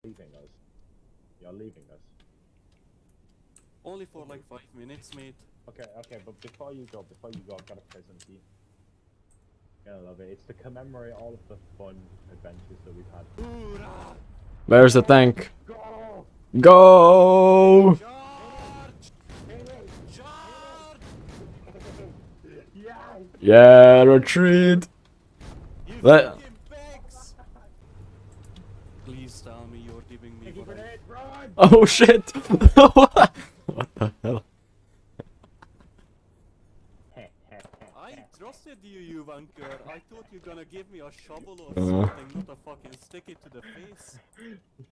leaving us. You're leaving us. Only for like 5 minutes, mate. Okay, but before you go, I've got a present for you. You're gonna love it. It's to commemorate all of the fun adventures that we've had. Hoorah! Where's the tank? Go! Go! Charge! Charge! Yes! Yeah, retreat. You Let- fucking pigs! Please tell me you're giving me Sticky what I... grenade, run! Oh shit! What the hell? I trusted you, you wanker. I thought you're gonna give me a shovel or Uh. something, not a fucking stick it to the face.